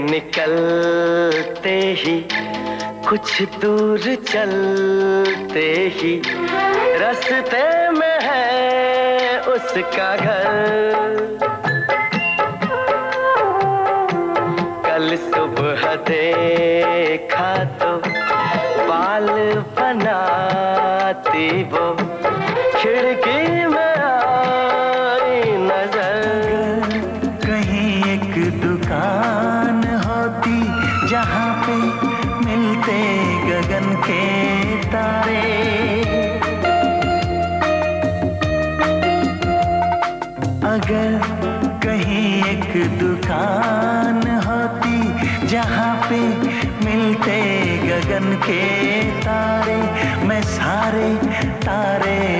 निकलते ही कुछ दूर चलते ही रास्ते में है उसका घर। कल सुबह देखा तो बाल बनाती वो खिड़की में आई नजर। कहीं एक दुकान होती जहाँ पे मिलते गगन के तारे, अगर कहीं एक दुकान होती जहाँ पे मिलते गगन के तारे, मैं सारे तारे